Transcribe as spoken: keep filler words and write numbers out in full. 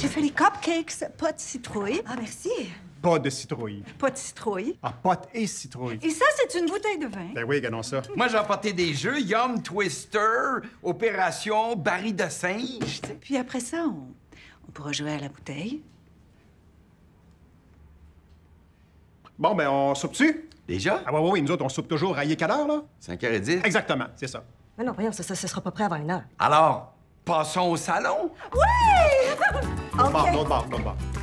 J'ai fait les cupcakes, pas de citrouille. Ah, merci. Pas de citrouille. Pas de citrouille. Ah, pote et citrouille. Et ça, c'est une bouteille de vin. Ben oui, regardons ça. Moi, j'ai apporté des jeux, Yum Twister, Opération Baril de singe, tu sais. Puis après ça, on, on pourra jouer à la bouteille. Bon, ben, on soupe dessus? Déjà? Ah, ouais, ouais, oui, nous autres, on soupe toujours à quelle heure, là? cinq heures dix. Exactement, c'est ça. Mais non, voyons, ça, ça, ça sera pas prêt avant une heure. Alors, passons au salon. Oui! L'autre bar, l'autre bar, l'autre bar.